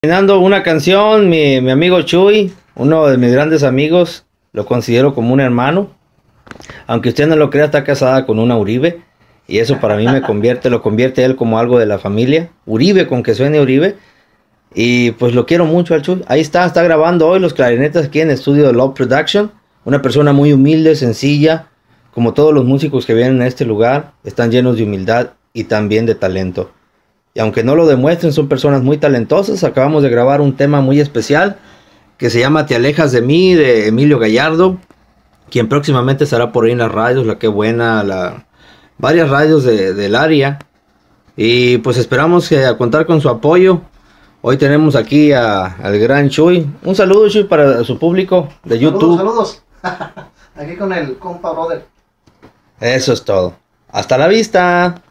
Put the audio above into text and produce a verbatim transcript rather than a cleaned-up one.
Terminando una canción, mi, mi amigo Chuy, uno de mis grandes amigos, lo considero como un hermano. Aunque usted no lo crea, está casada con una Uribe. Y eso para mí me convierte, lo convierte a él como algo de la familia. Uribe, con que suene Uribe. Y pues lo quiero mucho al Chuy. Ahí está, está grabando hoy los clarinetes aquí en el estudio de Love Production. Una persona muy humilde, sencilla. Como todos los músicos que vienen a este lugar, están llenos de humildad y también de talento. Y aunque no lo demuestren, son personas muy talentosas. Acabamos de grabar un tema muy especial que se llama Te alejas de mí, de Emilio Gallardo, quien próximamente estará por ahí en las radios, la que buena, la, varias radios de, del área. Y pues esperamos eh, a contar con su apoyo. Hoy tenemos aquí a, al gran Chuy. Un saludo, Chuy, para su público de YouTube. Saludos, saludos. Aquí con el compa brother. Eso es todo. Hasta la vista.